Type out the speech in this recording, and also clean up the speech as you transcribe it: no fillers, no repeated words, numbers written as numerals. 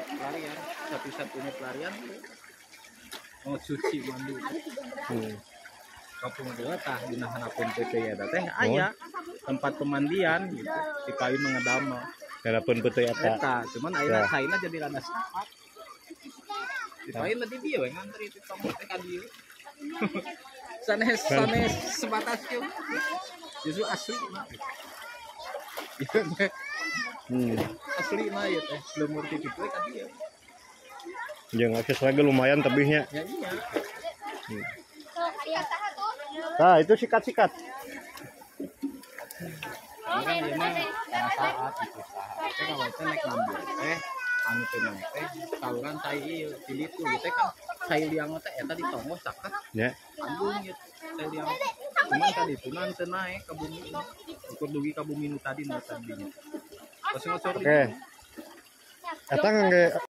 pelarian, satu-satunya pelarian mau cuci mandi. Kampung Dewa tah dina hanapeun PT ya teh aya tempat pemandian gitu di Pawi Mangadama. Harapan betul Eta, cuman ayeuna saina jadi rada saat. Di Pawi mah di dieu we ngantri itu tong teh ka dieu. Sanes sebatas kieu. Justru asli mah. Asli mah ya teh lemur ti kitu ka dieu. Jeung akses lagi lumayan tebihnya. Ya iya. Nah, itu sikat-sikat. Kan ieu mah saat itu saat. Teh kalau teh naik lambu teh anu teh teh saluran tai ieu di ditu teh kan sai liang teh eta ditongos sakat. Ya. Ambung ieu sai liang. Cuman tadi tunan teu naik ka bumi. Ukur dugi ka bumi nu tadi nu tadinya. Oke. Eta ngangge